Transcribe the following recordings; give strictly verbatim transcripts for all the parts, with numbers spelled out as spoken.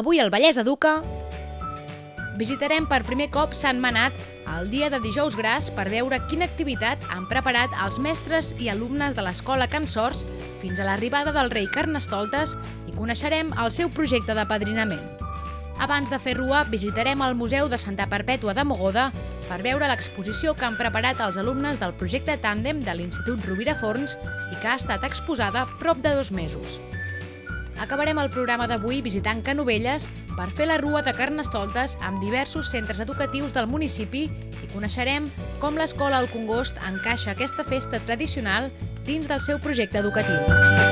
Avui al Vallès Educa visitarem per primer cop Sant Manat el dia de Dijous Gras per veure quina activitat han preparat els mestres i alumnes de l'Escola Can Sors fins a l'arribada del rei Carnestoltes i coneixerem el seu projecte d'apadrinament. Abans de fer rua, visitarem el Museu de Santa Perpètua de Mogoda per veure l'exposició que han preparat els alumnes del projecte Tàndem de l'Institut Rovira Forns i que ha estat exposada prop de dos mesos. Acabarem el programa d'avui visitant Canovelles per fer la rua de Carnestoltes amb diversos centres educatius del municipi i coneixerem com l'Escola El Congost encaixa aquesta festa tradicional dins del seu projecte educatiu.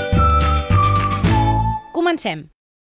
Comencem!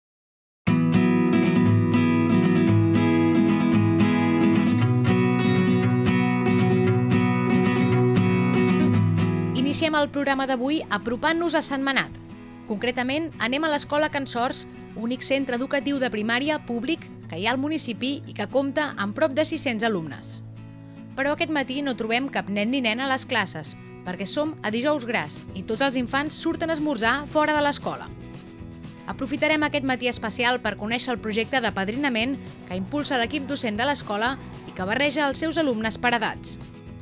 Iniciem el programa d'avui apropant-nos a Sant Manat. Concretament, anem a l'Escola Can Sors, únic centre educatiu de primària públic que hi ha al municipi i que compta amb prop de sis-cents alumnes. Però aquest matí no trobem cap nen ni nena a les classes, perquè som a Dijous Gras i tots els infants surten a esmorzar fora de l'escola. Aprofitarem aquest matí especial per conèixer el projecte d'apadrinament que impulsa l'equip docent de l'escola i que barreja els seus alumnes per edats.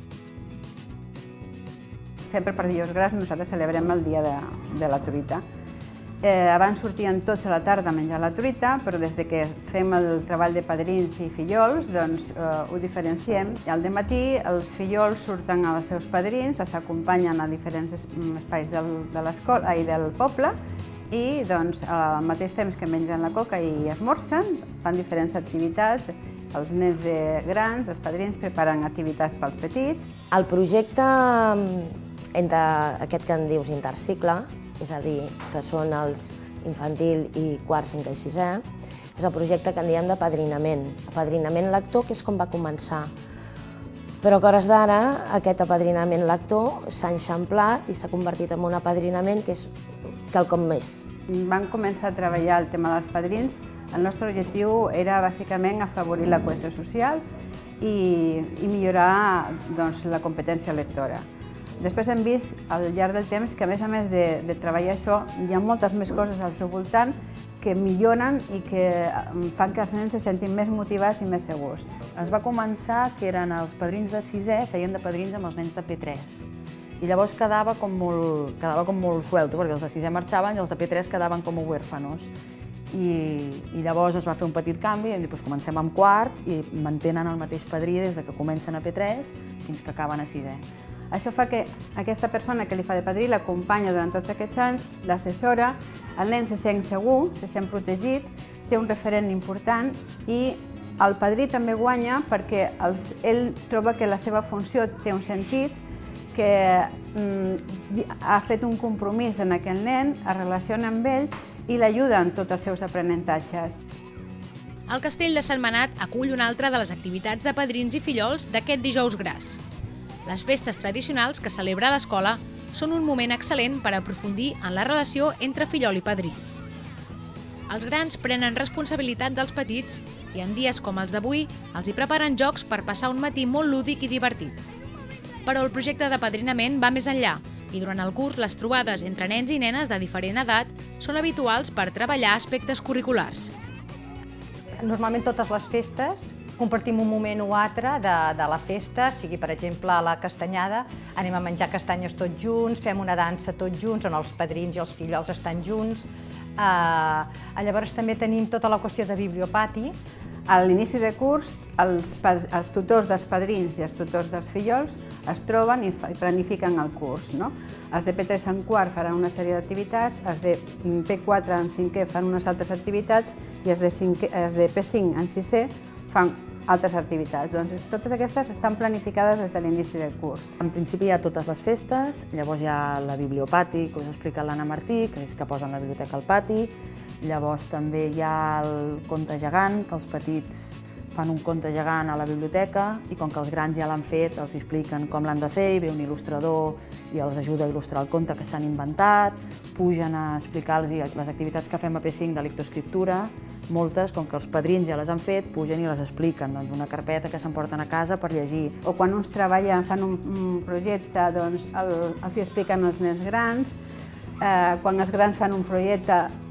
Sempre per Dijous Gras nosaltres celebrem el dia de, de la truita. Eh, abans sortien tots a la tarda a menjar la truita, però des de que fem el treball de padrins i fillols, doncs eh, ho diferenciem. I al dematí els fillols surten als seus padrins, s'acompanyen a diferents espais del, de l'escola i del poble i doncs, al mateix temps que mengen la coca i esmorzen, fan diferents activitats. Els nens de grans, els padrins, preparen activitats pels petits. El projecte entre aquest que en dius intercicle, és a dir, que són els infantil i quart, cinquè i sisè, és el projecte que en diem d'apadrinament. Apadrinament lector, que és com va començar. Però que a hores d'ara aquest apadrinament lector s'ha enxamplat i s'ha convertit en un apadrinament que és quelcom més. Vam començar a treballar el tema dels padrins. El nostre objectiu era bàsicament afavorir la cohesió social i, i millorar doncs, la competència lectora. Després hem vist al llarg del temps que, a més a més de, de treballar això, hi ha moltes més coses al seu voltant que milloren i que fan que els nens se sentin més motivats i més segurs. Es va començar que eren els padrins de sisè, feien de padrins amb els nens de P tres. I llavors quedava com molt, quedava com molt suelto, perquè els de sisè marxaven i els de P tres quedaven com a huérfanos. I, I llavors es va fer un petit canvi, i hem dit, doncs comencem amb quart i mantenen el mateix padrí des que comencen a P tres fins que acaben a sisè. Això fa que aquesta persona que li fa de padrí l'acompanya durant tots aquests anys, l'assessora, el nen se sent segur, se sent protegit, té un referent important i el padrí també guanya perquè els, ell troba que la seva funció té un sentit, que mm, ha fet un compromís en aquell nen, es relaciona amb ell i l'ajuda en tots els seus aprenentatges. El Castell de Sant Manat acull una altra de les activitats de padrins i fillols d'aquest Dijous Gras. Les festes tradicionals que celebra l'escola són un moment excel·lent per aprofundir en la relació entre fillol i padrí. Els grans prenen responsabilitat dels petits i en dies com els d'avui els hi preparen jocs per passar un matí molt lúdic i divertit. Però el projecte d'apadrinament va més enllà i durant el curs les trobades entre nens i nenes de diferent edat són habituals per treballar aspectes curriculars. Normalment totes les festes compartim un moment o altre de, de la festa, sigui per exemple a la castanyada, anem a menjar castanyes tots junts, fem una dansa tots junts, on els padrins i els fillols estan junts. Uh, llavors també tenim tota la qüestió de bibliopati. A l'inici de curs, els, els tutors dels padrins i els tutors dels fillols es troben i planifiquen el curs. No? Els de P tres en quart faran una sèrie d'activitats, els de P quatre en cinquè fan unes altres activitats i els de, cinquè, els de P cinc en sisè fan altres activitats. Doncs totes aquestes estan planificades des de l'inici del curs. En principi hi ha totes les festes, llavors hi ha la bibliopati, que us ha explicat l'Anna Martí, que és que posen la biblioteca al pati, llavors també hi ha el conte gegant, que els petits fan un conte gegant a la biblioteca i com que els grans ja l'han fet, els expliquen com l'han de fer i ve un il·lustrador i els ajuda a il·lustrar el conte que s'han inventat, pugen a explicar-los les activitats que fem a P cinc de lectoescriptura, moltes, com que els padrins ja les han fet, pugen i les expliquen, doncs una carpeta que s'emporten a casa per llegir. O quan uns treballen, fan un, un projecte, doncs el, els hi expliquen als nens grans, eh, quan els grans fan un projecte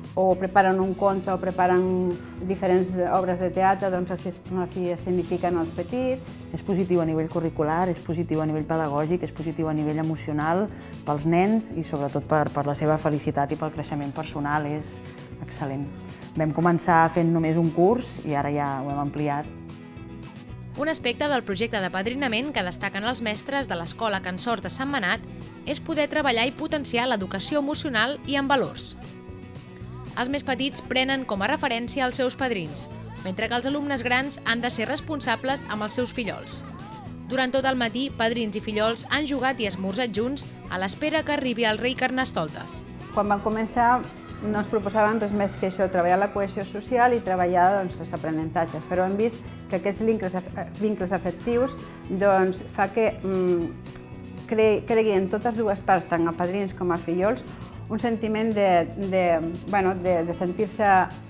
o preparen un conte o preparen diferents obres de teatre, doncs els hi escenifiquen els petits. És positiu a nivell curricular, és positiu a nivell pedagògic, és positiu a nivell emocional pels nens i sobretot per, per la seva felicitat i pel creixement personal, és excel·lent. Vam començar fent només un curs i ara ja ho hem ampliat. Un aspecte del projecte d'apadrinament que destaquen els mestres de l'Escola Can Sort de Sentmenat és poder treballar i potenciar l'educació emocional i en valors. Els més petits prenen com a referència els seus padrins, mentre que els alumnes grans han de ser responsables amb els seus fillols. Durant tot el matí, padrins i fillols han jugat i esmorzat junts a l'espera que arribi el rei Carnestoltes. Quan van començar no ens proposaven res més que això, treballar la cohesió social i treballar doncs, els aprenentatges, però hem vist que aquests vincles, vincles afectius doncs, fa que mm, cre cregui en totes dues parts, tant a padrins com a fillols, un sentiment de, de, bueno, de, de sentir-se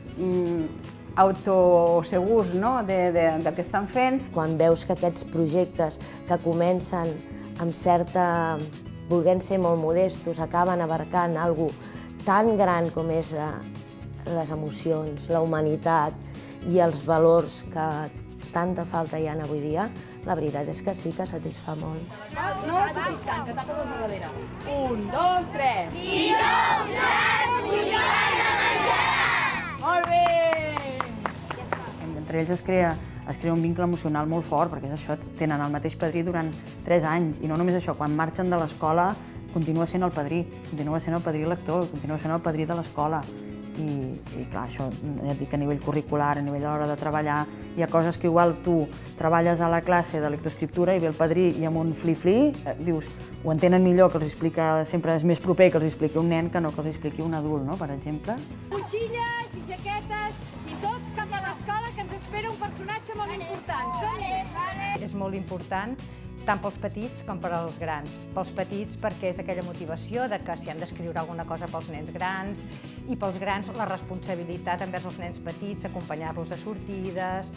mm, autosegurs, no? de, de, del que estan fent. Quan veus que aquests projectes que comencen amb certa... volent ser molt modestos, acaben abarcant alguna cosa tan gran com és les emocions, la humanitat i els valors que tanta falta hi ha avui dia, la veritat és que sí que satisfà molt. No, tant, que tapes el darrere. Un, dos, tres. Dijous grans, collons de menjar! Molt bé! Entre ells es crea, es crea un vincle emocional molt fort, perquè és això, tenen el mateix padrí durant tres anys, i no només això, quan marxen de l'escola continua sent el padrí, continua sent el padrí lector, continua sent el padrí de l'escola. I, i clar, això, ja et dic, a nivell curricular, a nivell a l'hora de treballar, hi ha coses que igual tu treballes a la classe de lectoescriptura i ve el padrí i amb un fli-fli, eh, dius, ho entenen millor que els explica, sempre és més proper que els expliqui un nen que no que els expliqui un adult, no?, per exemple. Motxilles i jaquetes i tots cap a l'escola, que ens espera un personatge molt important. Vale, vale. És molt important tant pels petits com per als grans. Pels petits perquè és aquella motivació de que si han d'escriure alguna cosa pels nens grans, i pels grans la responsabilitat envers els nens petits, acompanyar-los a sortides,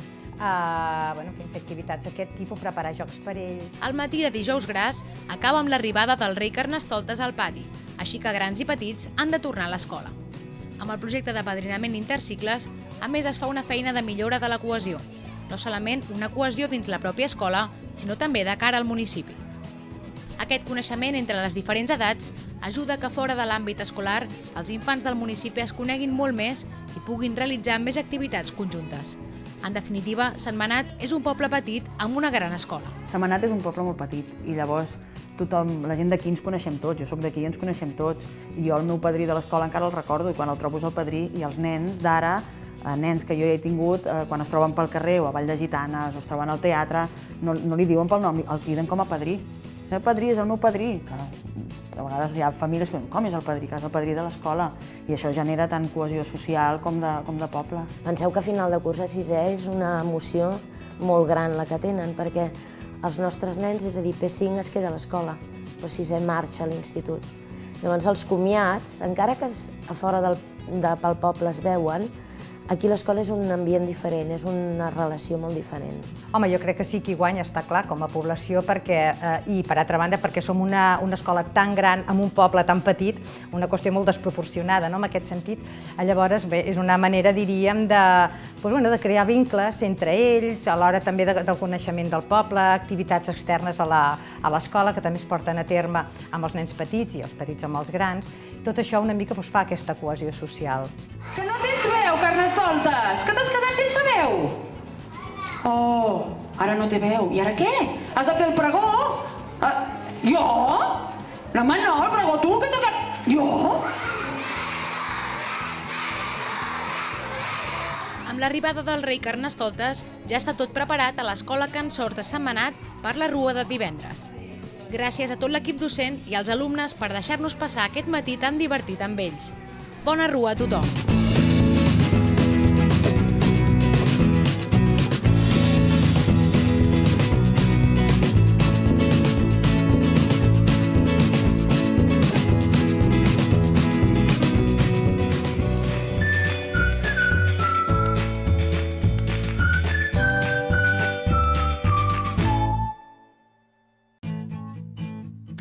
a bueno, fer activitats d'aquest tipus, preparar jocs per ells. El matí de dijous gras acaba amb l'arribada del rei Carnestoltes al pati, així que grans i petits han de tornar a l'escola. Amb el projecte d'apadrinament intercicles, a més es fa una feina de millora de la cohesió. No solament una cohesió dins la pròpia escola, sinó també de cara al municipi. Aquest coneixement entre les diferents edats ajuda que fora de l'àmbit escolar els infants del municipi es coneguin molt més i puguin realitzar més activitats conjuntes. En definitiva, Sentmenat és un poble petit amb una gran escola. Sentmenat és un poble molt petit i llavors tothom, la gent d'aquí ens coneixem tots, jo sóc d'aquí i ens coneixem tots, i jo el meu padrí de l'escola encara el recordo i quan el trobo és el padrí, i els nens d'ara, nens que jo ja he tingut, quan es troben pel carrer o a Vall de Gitanes o es troben al teatre, no, no li diuen pel nom, el criden com a padrí. El padrí és el meu padrí. Clar, a vegades hi ha famílies que diuen, com és el padrí? Que és el padrí de l'escola. I això genera tant cohesió social com de, com de poble. Penseu que a final de curs a sisè és una emoció molt gran la que tenen, perquè els nostres nens, és a dir, P cinc es queda a l'escola, però sisè marxa a l'institut. Llavors els comiats, encara que a fora del, de, pel poble es veuen, aquí l'escola és un ambient diferent, és una relació molt diferent. Home, jo crec que sí que hi guanya, està clar, com a població, perquè, eh, i per altra banda, perquè som una, una escola tan gran, amb un poble tan petit, una qüestió molt desproporcionada, no?, en aquest sentit. Llavors, bé, és una manera, diríem, de, doncs, bueno, de crear vincles entre ells, alhora també de, del coneixement del poble, activitats externes a l'escola, que també es porten a terme amb els nens petits i els petits amb els grans. Tot això una mica doncs, fa aquesta cohesió social. Que no tens veu, Carnestoltes! Que t'has quedat sense veu! Oh, ara no té veu. I ara què? Has de fer el pregó? Uh, jo? No, home, no, el pregó tu, que t'ha quedat... Jo? Amb l'arribada del rei Carnestoltes ja està tot preparat a l'Escola Can Sort de Sentmenat per la rua de divendres. Gràcies a tot l'equip docent i als alumnes per deixar-nos passar aquest matí tan divertit amb ells. Bona rua a tothom!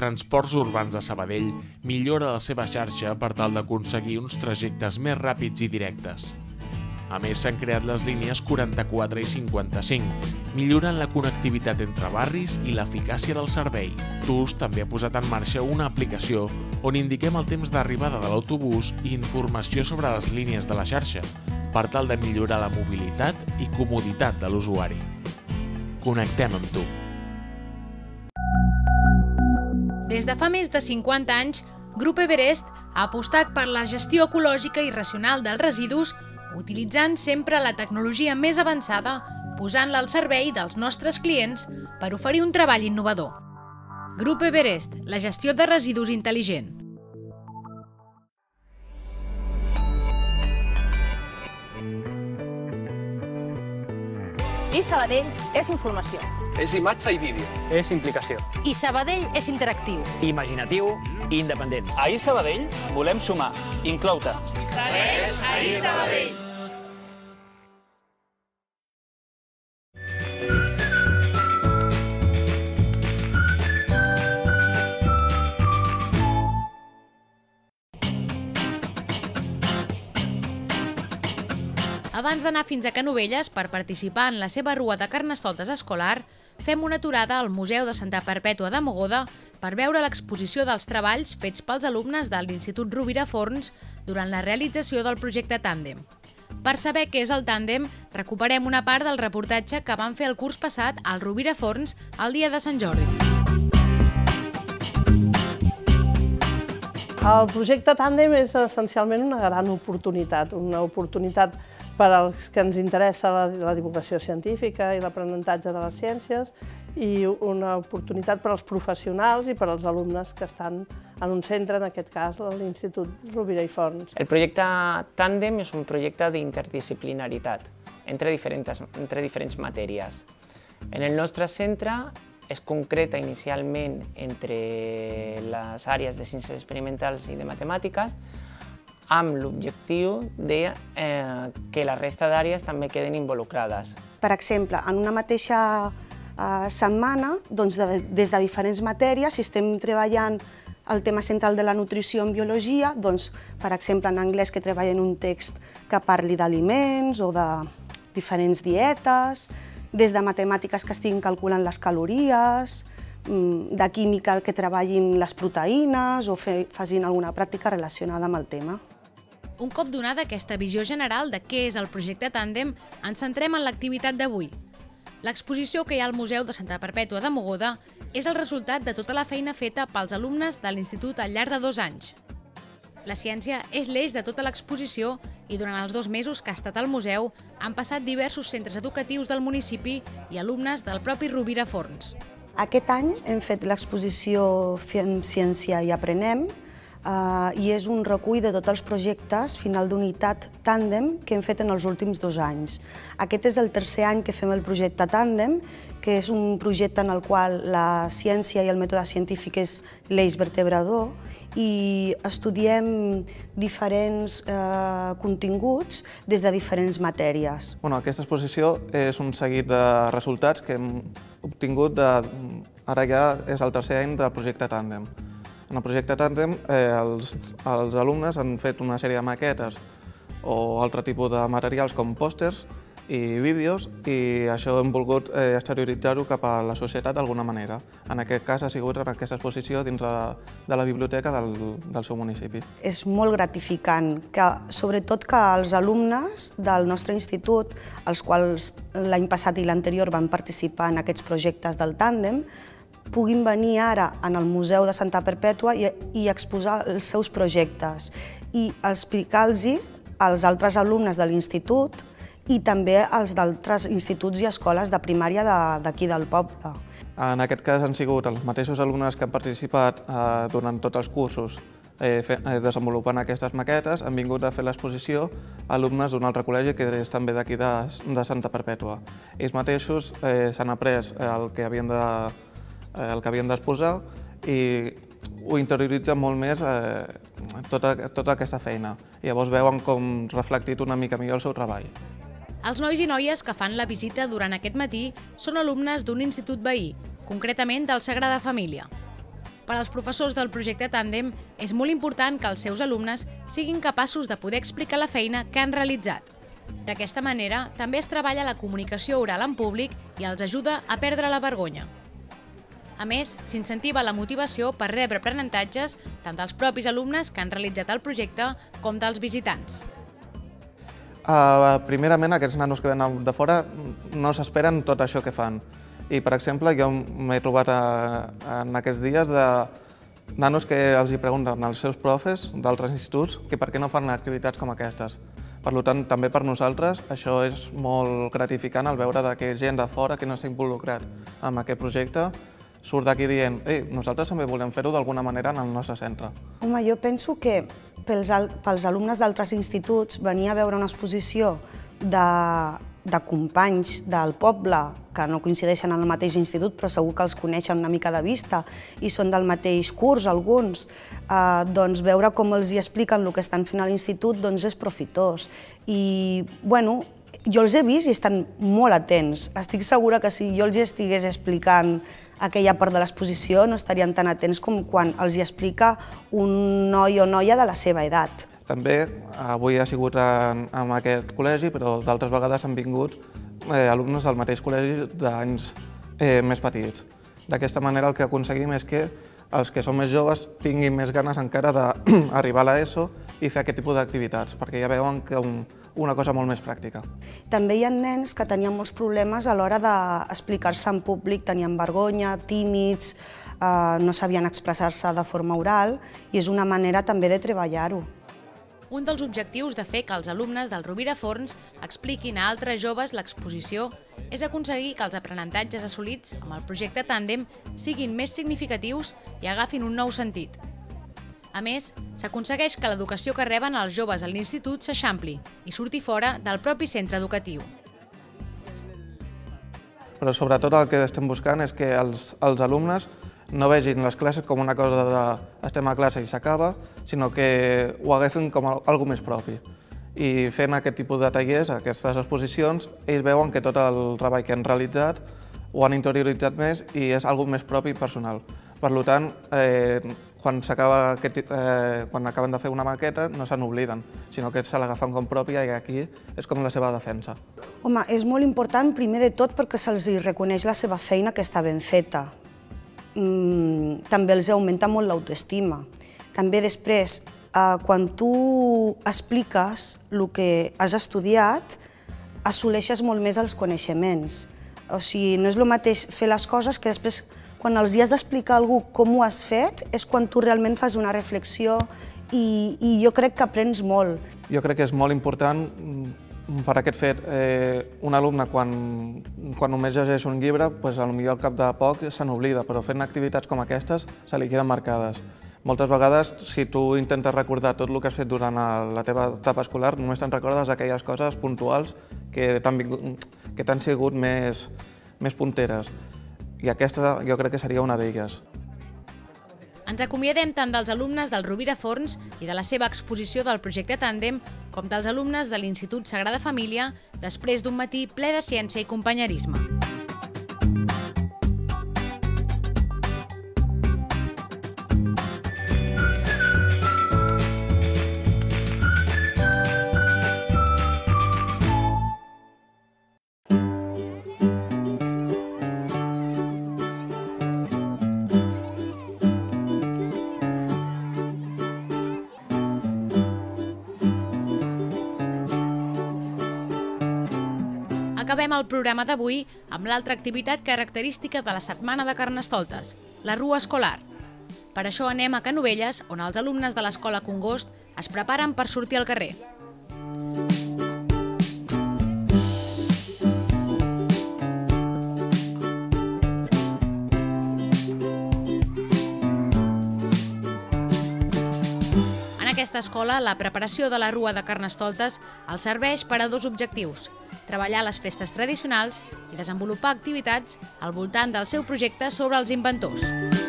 Transports Urbans de Sabadell millora la seva xarxa per tal d'aconseguir uns trajectes més ràpids i directes. A més, s'han creat les línies quaranta-quatre i cinquanta-cinc, millorant la connectivitat entre barris i l'eficàcia del servei. T U S també ha posat en marxa una aplicació on indiquem el temps d'arribada de l'autobús i informació sobre les línies de la xarxa, per tal de millorar la mobilitat i comoditat de l'usuari. Connectem amb tu. Des de fa més de cinquanta anys, Grup Everest ha apostat per la gestió ecològica i racional dels residus, utilitzant sempre la tecnologia més avançada, posant-la al servei dels nostres clients per oferir un treball innovador. Grup Everest, la gestió de residus intel·ligent. I Sabadell és informació. És imatge i vídeo. És implicació. I Sabadell és interactiu. Imaginatiu i independent. A I Sabadell volem sumar. Inclou-te. Segueix a I Sabadell. Abans d'anar fins a Canovelles per participar en la seva rua de carnestoltes escolar, fem una aturada al Museu de Santa Perpètua de Mogoda per veure l'exposició dels treballs fets pels alumnes de l'Institut Rovira Forns durant la realització del projecte Tàndem. Per saber què és el Tàndem, recuperem una part del reportatge que van fer el curs passat al Rovira Forns el dia de Sant Jordi. El projecte Tàndem és essencialment una gran oportunitat, una oportunitat per als que ens interessa la, la divulgació científica i l'aprenentatge de les ciències i una oportunitat per als professionals i per als alumnes que estan en un centre, en aquest cas l'Institut Rovira i Forns. El projecte Tàndem és un projecte d'interdisciplinaritat entre diferents, entre diferents matèries. En el nostre centre es concreta inicialment entre les àrees de ciències experimentals i de matemàtiques, amb l'objectiu de eh, que la resta d'àrees també queden involucrades. Per exemple, en una mateixa eh, setmana, doncs, de, des de diferents matèries, si estem treballant el tema central de la nutrició en biologia, doncs, per exemple, en anglès que treballen un text que parli d'aliments o de diferents dietes, des de matemàtiques que estiguin calculant les calories, de química que treballin les proteïnes o fe, facin alguna pràctica relacionada amb el tema. Un cop donada aquesta visió general de què és el projecte Tàndem, ens centrem en l'activitat d'avui. L'exposició que hi ha al Museu de Santa Perpètua de Mogoda és el resultat de tota la feina feta pels alumnes de l'Institut al llarg de dos anys. La ciència és l'eix de tota l'exposició i durant els dos mesos que ha estat al museu han passat diversos centres educatius del municipi i alumnes del propi Rovira Forns. Aquest any hem fet l'exposició Fem Ciència i Aprenem, Uh, i és un recull de tots els projectes final d'unitat Tàndem que hem fet en els últims dos anys. Aquest és el tercer any que fem el projecte Tàndem, que és un projecte en el qual la ciència i el mètode científic és l'eix vertebrador i estudiem diferents eh, continguts des de diferents matèries. Bueno, aquesta exposició és un seguit de resultats que hem obtingut de... Ara ja és el tercer any del projecte Tàndem. En el projecte Tàndem, eh, els, els alumnes han fet una sèrie de maquetes o altre tipus de materials com pòsters i vídeos i això hem volgut eh, exterioritzar-ho cap a la societat d'alguna manera. En aquest cas ha sigut en aquesta exposició dins de, de la biblioteca del, del seu municipi. És molt gratificant, que, sobretot que els alumnes del nostre institut, els quals l'any passat i l'anterior van participar en aquests projectes del Tàndem, puguin venir ara en el Museu de Santa Perpètua i, i exposar els seus projectes i explicar-los als altres alumnes de l'institut i també als d'altres instituts i escoles de primària d'aquí del poble. En aquest cas han sigut els mateixos alumnes que han participat eh, durant tots els cursos eh, fe, eh, desenvolupant aquestes maquetes, han vingut a fer l'exposició alumnes d'un altre col·legi que és també d'aquí de, de Santa Perpètua. Ells mateixos eh, s'han après el que havien de el que havien d'exposar i ho interioritzen molt més eh, tota, tota aquesta feina. I llavors veuen com reflectit una mica millor el seu treball. Els nois i noies que fan la visita durant aquest matí són alumnes d'un institut veí, concretament del Sagrada Família. Per als professors del projecte Tàndem és molt important que els seus alumnes siguin capaços de poder explicar la feina que han realitzat. D'aquesta manera, també es treballa la comunicació oral en públic i els ajuda a perdre la vergonya. A més, s'incentiva la motivació per rebre aprenentatges tant dels propis alumnes que han realitzat el projecte com dels visitants. Uh, primerament, aquests nanos que venen de fora no s'esperen tot això que fan. I, per exemple, jo m'he trobat a, en aquests dies de nanos que els hi pregunten als seus profes d'altres instituts que per què no fan activitats com aquestes. Per tant, també per nosaltres això és molt gratificant al veure que gent de fora que no s'ha involucrat en aquest projecte surt d'aquí dient «Ei, nosaltres també volem fer-ho d'alguna manera en el nostre centre». Home, jo penso que pels, pels alumnes d'altres instituts venir a veure una exposició de, de companys del poble que no coincideixen en el mateix institut, però segur que els coneixen una mica de vista i són del mateix curs, alguns, eh, doncs veure com els hi expliquen el que estan fent a l'institut doncs és profitós. I, bueno, jo els he vist i estan molt atents. Estic segura que si jo els estigués explicant aquella part de l'exposició no estarien tan atents com quan els hi explica un noi o noia de la seva edat. També avui ha sigut en, en aquest col·legi, però d'altres vegades han vingut eh, alumnes del mateix col·legi d'anys eh, més petits. D'aquesta manera el que aconseguim és que els que són més joves tinguin més ganes encara d'arribar a l'ESO i fer aquest tipus d'activitats, perquè ja veuen que un, una cosa molt més pràctica. També hi ha nens que tenien molts problemes a l'hora d'explicar-se en públic, tenien vergonya, tímids, eh, no sabien expressar-se de forma oral i és una manera també de treballar-ho. Un dels objectius de fer que els alumnes del Rovira Forns expliquin a altres joves l'exposició és aconseguir que els aprenentatges assolits amb el projecte Tàndem siguin més significatius i agafin un nou sentit. A més, s'aconsegueix que l'educació que reben els joves a l'institut s'eixampli i surti fora del propi centre educatiu. Però sobretot el que estem buscant és que els, els alumnes no vegin les classes com una cosa de estem a classe i s'acaba, sinó que ho agafin com algo més propi. I fent aquest tipus de tallers, aquestes exposicions, ells veuen que tot el treball que han realitzat ho han interioritzat més i és algo més propi i personal. Per tant, eh, quan, aquest, eh, quan acaben de fer una maqueta no se n'obliden, sinó que se l'agafen com pròpia i aquí és com la seva defensa. Home, és molt important primer de tot perquè se'ls reconeix la seva feina que està ben feta. Mm, també els augmenta molt l'autoestima. També després, eh, quan tu expliques el que has estudiat, assoleixes molt més els coneixements. O sigui, no és el mateix fer les coses que després, quan els hi has d'explicar a algú com ho has fet, és quan tu realment fas una reflexió i, i jo crec que aprens molt. Jo crec que és molt important per aquest fet. Eh, un alumne, quan, quan només llegeix un llibre, doncs, potser al cap de poc se n'oblida, però fent activitats com aquestes se li queden marcades. Moltes vegades, si tu intentes recordar tot el que has fet durant la teva etapa escolar, només te'n recordes aquelles coses puntuals que t'han sigut més, més punteres. I aquesta jo crec que seria una d'elles. Ens acomiadem tant dels alumnes del Rovira Forns i de la seva exposició del projecte Tàndem com dels alumnes de l'Institut Sagrada Família després d'un matí ple de ciència i companyerisme. Acabem el programa d'avui amb l'altra activitat característica de la Setmana de Carnestoltes, la rua escolar. Per això anem a Canovelles, on els alumnes de l'Escola Congost es preparen per sortir al carrer. En aquesta escola, la preparació de la rua de Carnestoltes els serveix per a dos objectius: treballar les festes tradicionals i desenvolupar activitats al voltant del seu projecte sobre els inventors.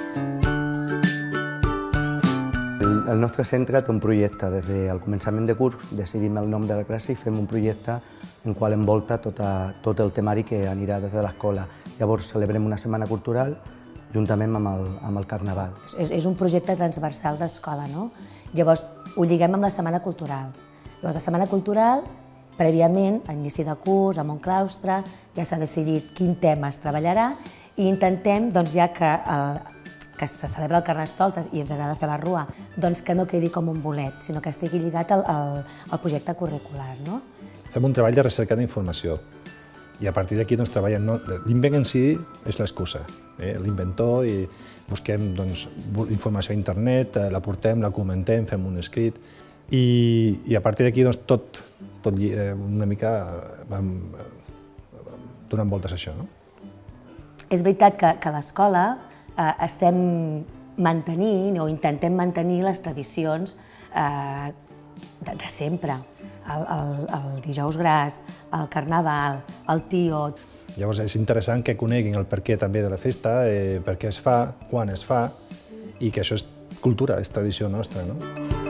El nostre centre té un projecte. Des del començament de curs decidim el nom de la classe i fem un projecte en qual envolta tot el temari que anirà des de l'escola. Llavors celebrem una setmana cultural juntament amb el, amb el Carnaval. És, és un projecte transversal d'escola, no? Llavors, ho lliguem amb la Setmana Cultural. Llavors, la Setmana Cultural, prèviament, a inici de curs, amb un claustre, ja s'ha decidit quin tema es treballarà i intentem, doncs, ja que, el, que se celebra el Carnestoltes i ens agrada fer la rua, doncs que no quedi com un bolet, sinó que estigui lligat al, al, al projecte curricular, no? Fem un treball de recerca d'informació i a partir d'aquí doncs, treballem... No? L'invent en si és l'excusa, eh? l'inventor, i busquem doncs, informació a internet, la portem, la comentem, fem un escrit i, i a partir d'aquí doncs, tot, tot eh, una mica vam donant voltes a això. No? És veritat que, que a l'escola eh, estem mantenint o intentem mantenir les tradicions eh, de, de sempre. El, el, el dijous gras, el carnaval, el tiot. Llavors és interessant que coneguin el perquè també de la festa, eh, per què es fa, quan es fa, i que això és cultura, és tradició nostra, no?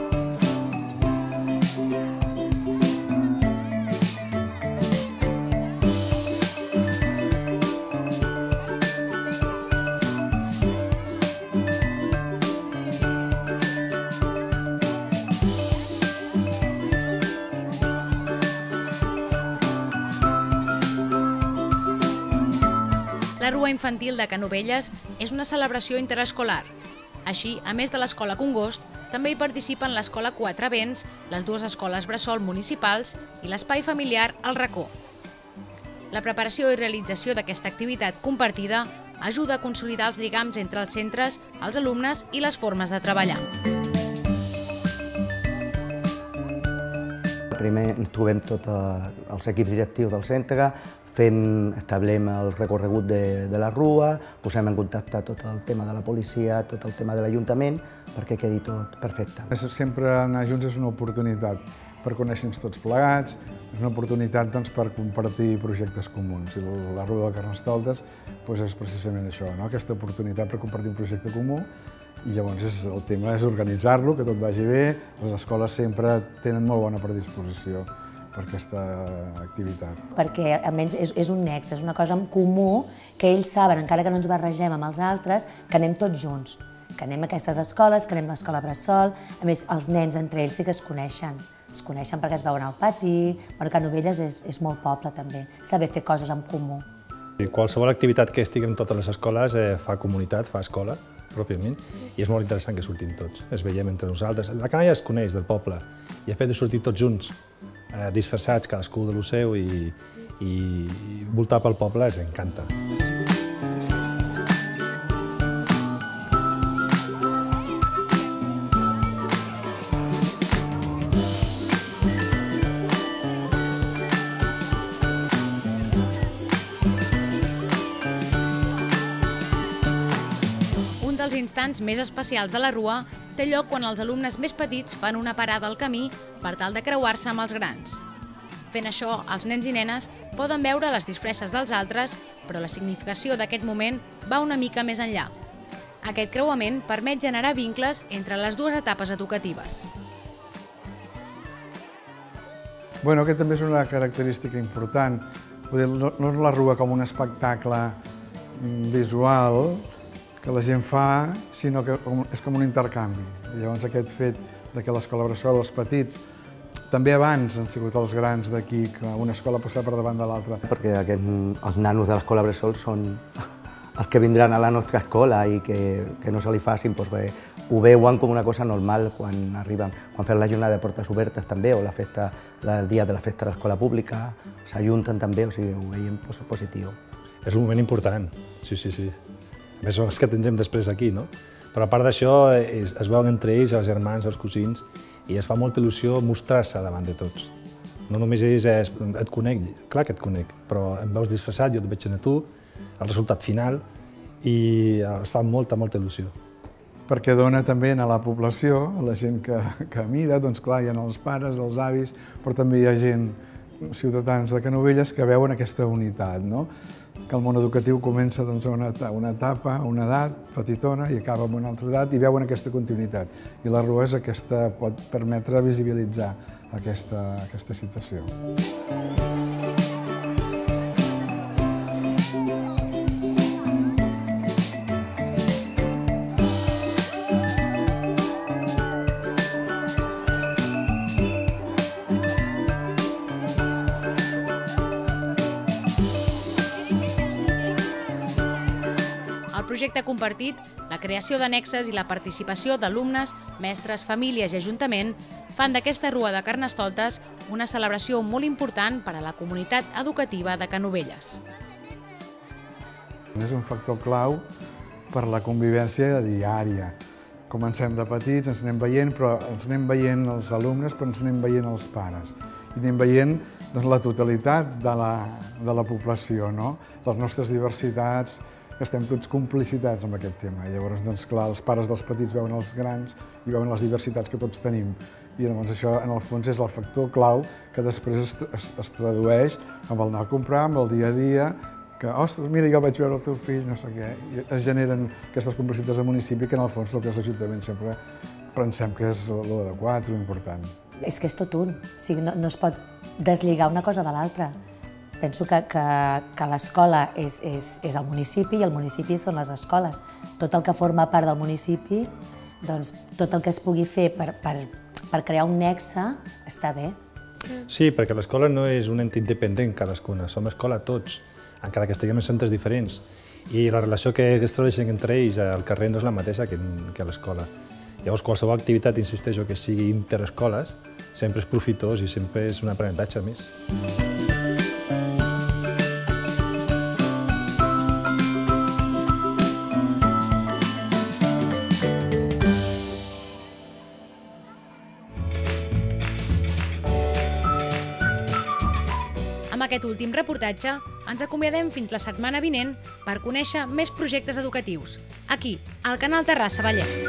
La Rua Infantil de Canovelles és una celebració interescolar. Així, a més de l'Escola Congost, també hi participen l'Escola Quatre Vents, les dues escoles bressol municipals i l'Espai Familiar El Racó. La preparació i realització d'aquesta activitat compartida ajuda a consolidar els lligams entre els centres, els alumnes i les formes de treballar. Primer ens trobem tots els equips directius del centre, fem, establem el recorregut de, de la rua, posem en contacte tot el tema de la policia, tot el tema de l'Ajuntament, perquè quedi tot perfecte. Sempre anar junts és una oportunitat per conèixer-nos tots plegats, és una oportunitat doncs, per compartir projectes comuns. I la Rua del Carnestoltes doncs, és precisament això, no? Aquesta oportunitat per compartir un projecte comú, i llavors és, el tema és organitzar-lo, que tot vagi bé. Les escoles sempre tenen molt bona predisposició per aquesta activitat. Perquè, a més, és, és un nexe, és una cosa en comú que ells saben, encara que no ens barregem amb els altres, que anem tots junts, que anem a aquestes escoles, que anem a l'escola bressol. A més, els nens entre ells sí que es coneixen. Es coneixen perquè es veuen al pati, però Canovelles és, és molt poble també. Està bé fer coses en comú. I qualsevol activitat que estigui en totes les escoles eh, fa comunitat, fa escola, pròpiament, i és molt interessant que sortim tots, es veiem entre nosaltres. La canalla es coneix del poble i el fet de sortir tots junts, eh, disfressats, cadascú de lo seu, i, i voltar pel poble ens encanta. Un dels instants més especials de la Rua té lloc quan els alumnes més petits fan una parada al camí per tal de creuar-se amb els grans. Fent això, els nens i nenes poden veure les disfresses dels altres, però la significació d'aquest moment va una mica més enllà. Aquest creuament permet generar vincles entre les dues etapes educatives. Bueno, aquest també és una característica important. No és la Rua com un espectacle visual que la gent fa, sinó que és com un intercanvi. Llavors aquest fet que l'escola bressol, els petits, també abans han sigut els grans d'aquí, que una escola passa per davant de l'altra. Perquè aquest, els nanos de l'escola bressol són els que vindran a la nostra escola i que, que no se li facin, doncs bé, ho veuen com una cosa normal quan arriben, quan fem la jornada de portes obertes també, o la festa, el dia de la festa de l'escola pública, s'ajunten també, o sigui, ho veiem positiu. És un moment important, sí, sí, sí. A més, són els que tindrem després aquí, no? Però a part d'això, es, es veuen entre ells, els germans, els cosins, i es fa molta il·lusió mostrar-se davant de tots. No només ells és, et conec, clar que et conec, però em veus disfressat, jo et veig a tu, el resultat final, i es fa molta, molta il·lusió. Perquè dona també a la població, a la gent que, que mira, doncs clar, hi ha els pares, els avis, però també hi ha gent, ciutadans de Canovelles, que veuen aquesta unitat, no? Que el món educatiu comença doncs, a una, una etapa, a una edat petitona i acaba amb una altra edat i veuen aquesta continuïtat. I la Rua és aquesta, pot permetre visibilitzar aquesta, aquesta situació. El projecte compartit, la creació d'annexes i la participació d'alumnes, mestres, famílies i ajuntament fan d'aquesta Rua de Carnestoltes una celebració molt important per a la comunitat educativa de Canovelles. És un factor clau per la convivència diària. Comencem de petits, ens anem veient, però ens anem veient els alumnes, però ens anem veient els pares. I anem veient doncs, la totalitat de la, de la població, no? Les nostres diversitats, que estem tots complicitats amb aquest tema. Llavors, doncs, clar, els pares dels petits veuen els grans i veuen les diversitats que tots tenim. I llavors això, en el fons, és el factor clau que després es, es, es tradueix amb el anar a comprar, amb el dia a dia, que, ostres, mira, jo vaig veure el teu fill, no sé què. I es generen aquestes complicitats de municipi que, en el fons, el que és l'Ajuntament sempre pensem que és l'adequat, l'important. És que és tot un. O sigui, no, no es pot deslligar una cosa de l'altra. Penso que, que, que l'escola és, és, és el municipi i el municipi són les escoles. Tot el que forma part del municipi, doncs, tot el que es pugui fer per, per, per crear un nexe està bé. Sí, perquè l'escola no és un ent independent cadascuna, som escola tots, encara que estiguem en centres diferents. I la relació que es trobeixen entre ells al carrer no és la mateixa que, que a l'escola. Llavors, qualsevol activitat, insisteixo, que sigui interescoles, sempre és profitós i sempre és un aprenentatge més. Amb aquest últim reportatge ens acomiadem fins la setmana vinent per conèixer més projectes educatius, aquí, al canal Terrassa Vallès.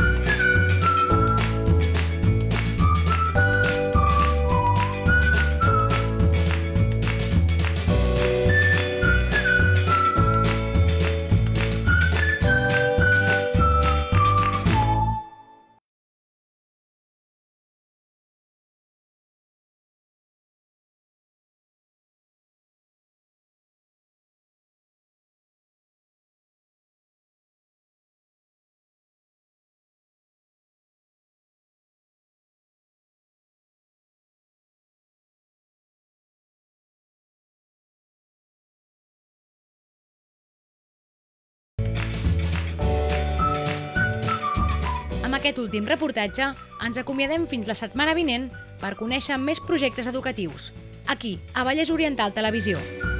Amb aquest últim reportatge ens acomiadem fins la setmana vinent per conèixer més projectes educatius, aquí, a Vallès Oriental Televisió.